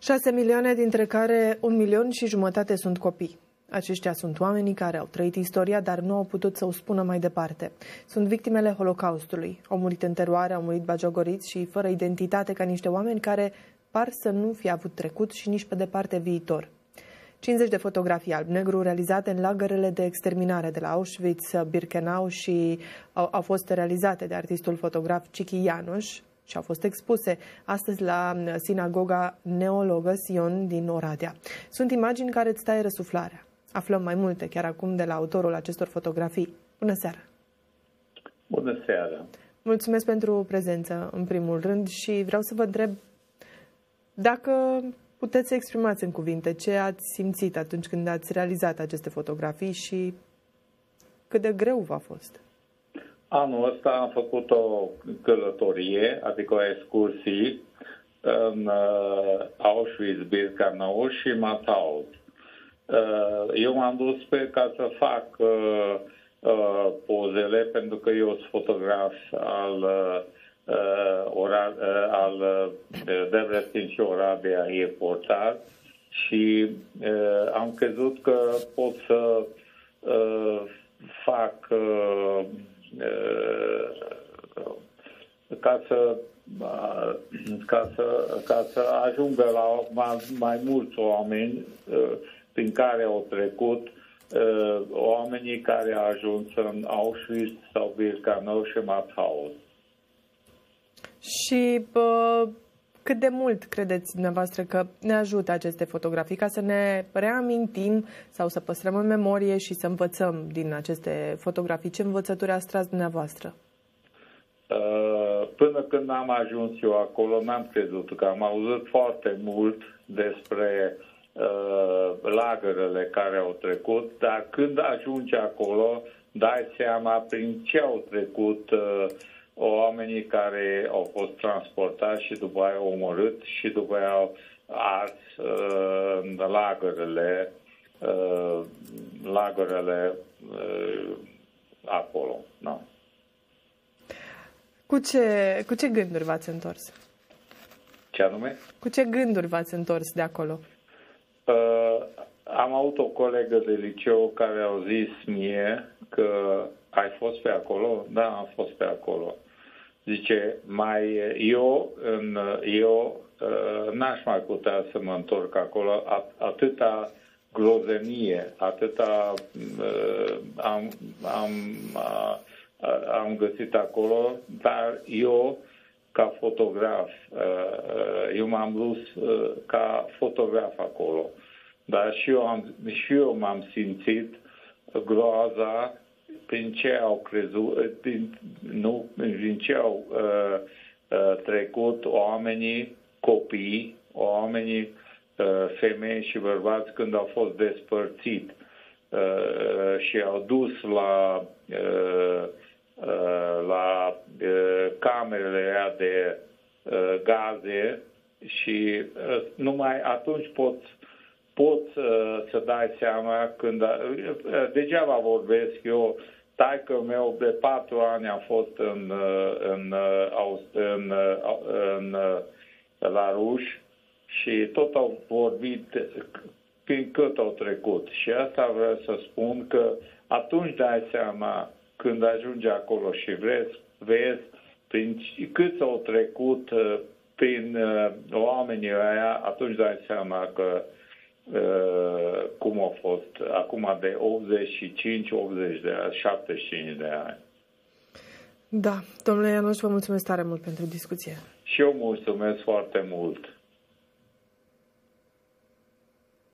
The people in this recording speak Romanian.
6 milioane, dintre care 1,5 milion sunt copii. Aceștia sunt oamenii care au trăit istoria, dar nu au putut să o spună mai departe. Sunt victimele Holocaustului. Au murit în teroare, au murit bagiogoriți și fără identitate, ca niște oameni care par să nu fi avut trecut și nici pe departe viitor. 50 de fotografii alb-negru realizate în lagărele de exterminare de la Auschwitz, Birkenau și au fost realizate de artistul fotograf Cichi János și au fost expuse astăzi la sinagoga neologă Sion din Oradea. Sunt imagini care îți taie răsuflarea. Aflăm mai multe chiar acum de la autorul acestor fotografii. Bună seara! Bună seara! Mulțumesc pentru prezență, în primul rând, și vreau să vă întreb dacă puteți să exprimați în cuvinte ce ați simțit atunci când ați realizat aceste fotografii și cât de greu v-a fost. Anul ăsta am făcut o călătorie, adică o excursie în Auschwitz, Birkenau și Mauthausen. Eu m-am dus ca să fac pozele, pentru că eu sunt fotograf al Debrecen și Oradea Airportar și am crezut că pot să fac ca să ajungă la mai mulți oameni prin care au trecut oamenii care au ajuns în Auschwitz sau Birkenau și Mauthausen. Și cât de mult credeți dumneavoastră că ne ajută aceste fotografii ca să ne reamintim sau să păstrăm în memorie și să învățăm din aceste fotografii? Ce învățături ați tras dumneavoastră? Până când am ajuns eu acolo, n-am crezut, că am auzit foarte mult despre lagărele care au trecut, dar când ajungi acolo, dai seama prin ce au trecut oamenii care au fost transportați și după aia omorât și după aia au ars în lagărele acolo. No. Cu ce gânduri v-ați întors? Ce anume? Cu ce gânduri v-ați întors de acolo? Am avut o colegă de liceu care au zis mie că ai fost pe acolo? Da, am fost pe acolo. Zice, eu n-aș mai putea să mă întorc acolo, atâta grozenie, atâta am găsit acolo, dar eu, ca fotograf, eu m-am dus ca fotograf acolo, dar și eu m-am simțit groaza prin ce au crezut, prin ce au trecut oamenii, copii, oamenii, femei și bărbați când au fost despărțit și au dus la camerele aia de gaze și numai atunci poți să dai seama când... Degeaba vorbesc eu. Taică meu de 4 ani a fost la ruși și tot au vorbit prin cât au trecut. Și asta vreau să spun, că atunci dai seama când ajungi acolo și vezi prin cât au trecut prin oamenii ăia, atunci dai seama că cum a fost acum de 85, 80 de ani, 75 de ani. Da, domnule János, vă mulțumesc tare mult pentru discuție. Și eu mulțumesc foarte mult.